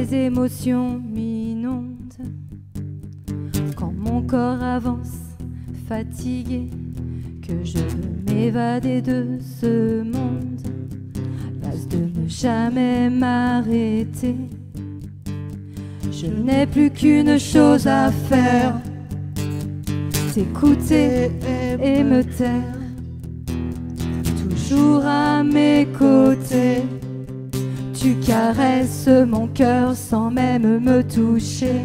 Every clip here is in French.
les émotions m'inondent, quand mon corps avance fatigué, que je veux m'évader de ce monde, lasse de ne jamais m'arrêter. Je n'ai plus qu'une chose à faire, t'écouter et me taire, toujours à mes côtés. Tu caresses mon cœur sans même me toucher.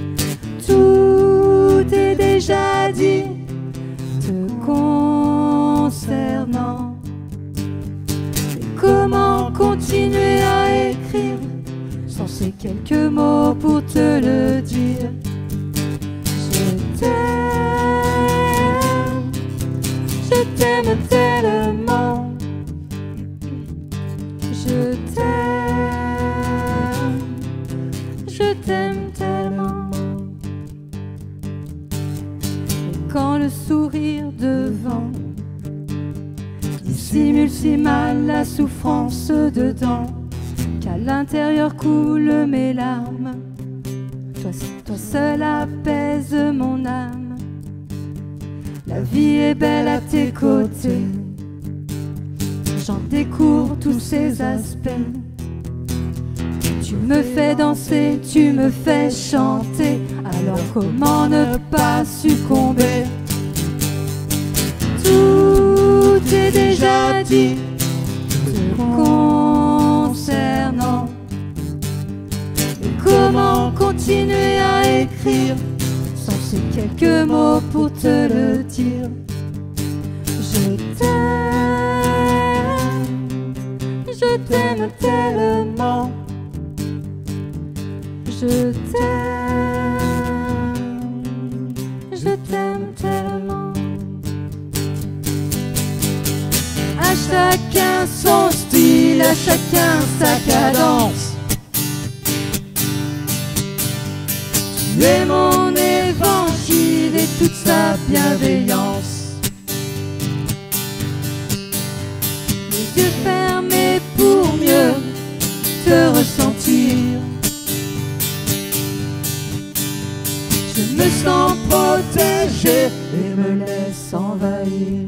Tout est déjà dit te concernant. Et comment continuer à écrire sans ces quelques mots pour te le dire? Je t'aime tellement. Je t'aime tellement. Et quand le sourire devant dissimule si mal la souffrance dedans, qu'à l'intérieur coulent mes larmes, toi seul apaise mon âme. La vie est belle à tes côtés, j'en découvre tous ses aspects. Tu me fais danser, tu me fais chanter, alors comment ne pas succomber? Tout est déjà dit te concernant. Et comment continuer à écrire sans ces quelques mots pour te le dire? Je t'aime tellement. Je t'aime tellement. À chacun son style, à chacun sa cadence. Tu es mon évangile et toute sa bienveillance. Les yeux fermés pour mieux te ressentir. Je me sens protégé et me laisse envahir.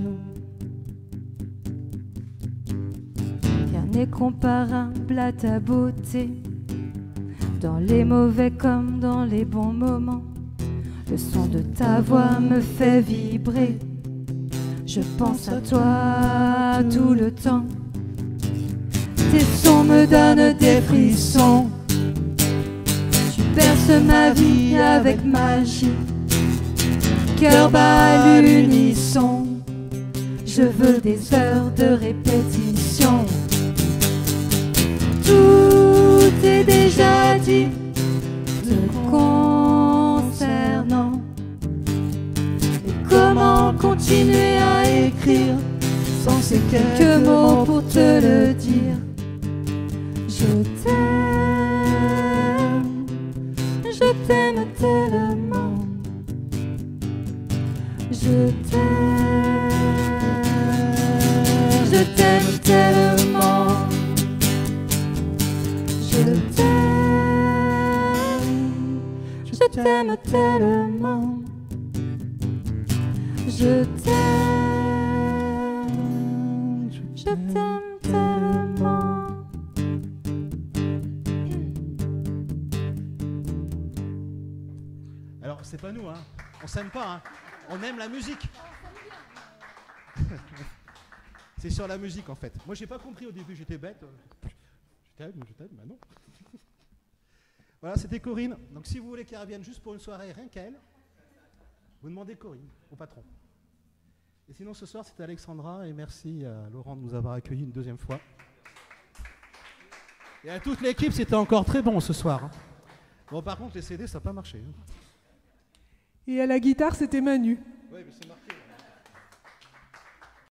Rien n'est comparable à ta beauté, dans les mauvais comme dans les bons moments. Le son de ta voix me fait vibrer. Je pense à toi tout le temps. Tes sons me donnent des frissons. Tu berces ma vie avec magie. Cœur bat à l'unisson. Je veux des heures de répétition. Tout est déjà dit te concernant. Et comment continuer à écrire sans ces quelques mots pour te le dire? Je t'aime tellement. Je t'aime tellement. Je t'aime tellement. Je t'aime tellement. Alors, c'est pas nous, hein. On s'aime pas, hein. On aime la musique. C'est sur la musique, en fait. Moi, j'ai pas compris au début, j'étais bête. Je t'aime, bah non. Voilà, c'était Corinne. Donc, si vous voulez qu'elle revienne juste pour une soirée, rien qu'elle, vous demandez Corinne, au patron. Et sinon, ce soir, c'était Alexandra, et merci à Laurent de nous avoir accueillis une deuxième fois. Et à toute l'équipe, c'était encore très bon ce soir. Hein. Bon, par contre, les CD, ça n'a pas marché. Hein. Et à la guitare, c'était Manu. Oui, mais c'est marqué.